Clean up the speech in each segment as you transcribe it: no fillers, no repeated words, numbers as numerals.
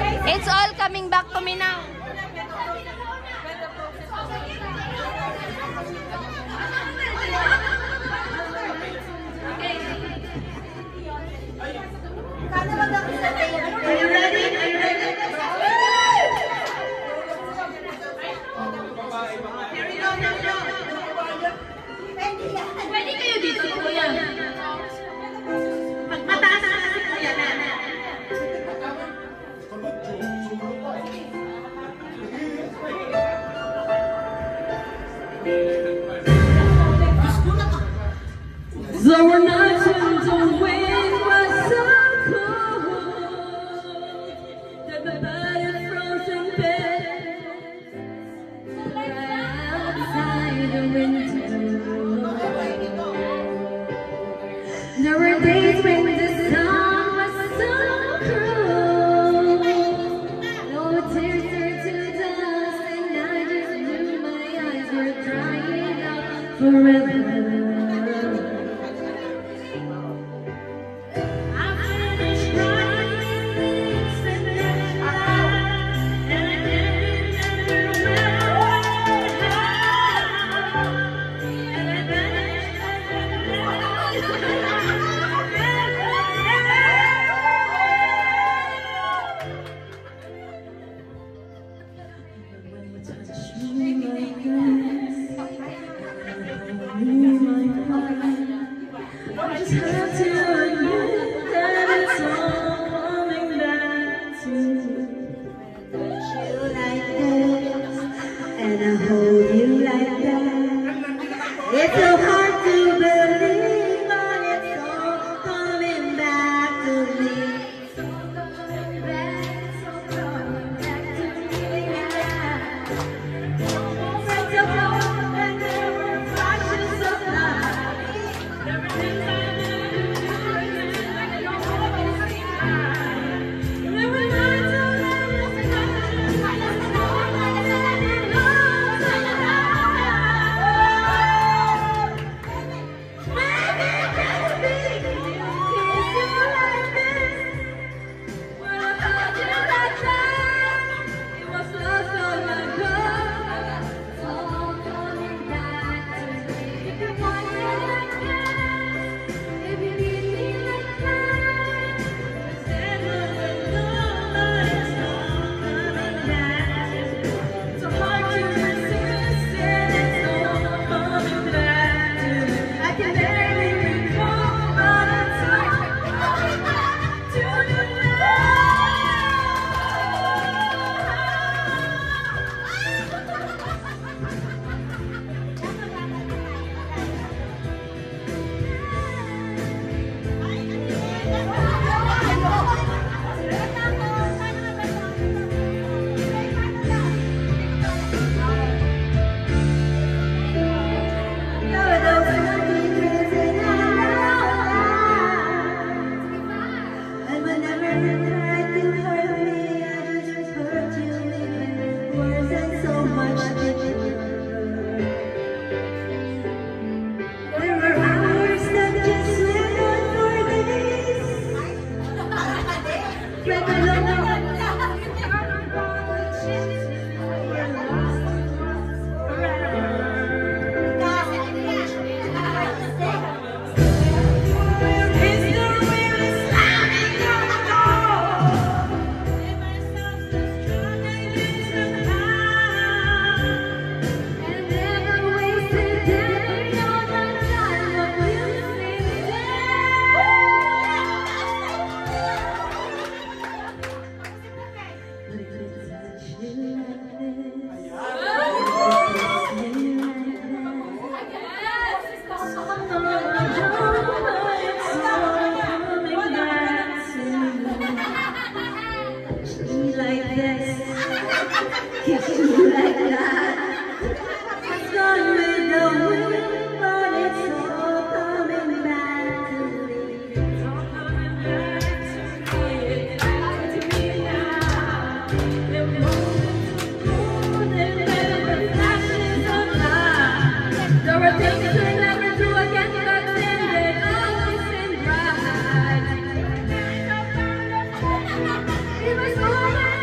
It's all coming back to me now. Are you ready? Are you ready? Pwede kayo dito, kuya. Pag mataas na kasi kuya na. There were nights when the wind was so cold that my body frozen bed outside the window. There were days when the sun was so cruel. No tears turned to dust, and I just knew my eyes were drying up forever. I just have to admit that it's all coming back to touch you like this, and I hold you like that. It's so hard to believe, but it's all coming back to me. It's all coming back, it's all coming back to me. Moments of hope and there were flashes of light. There were things I It was over.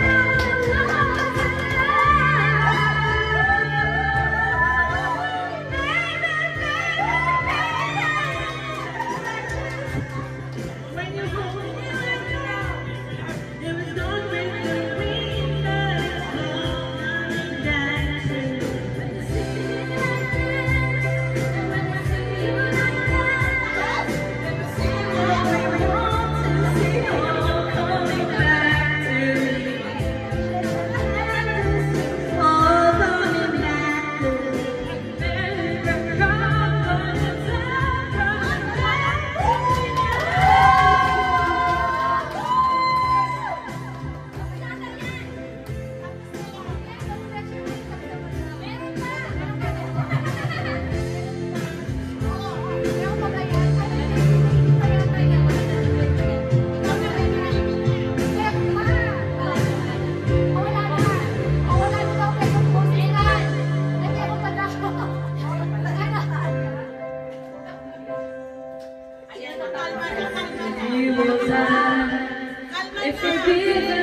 forgiven.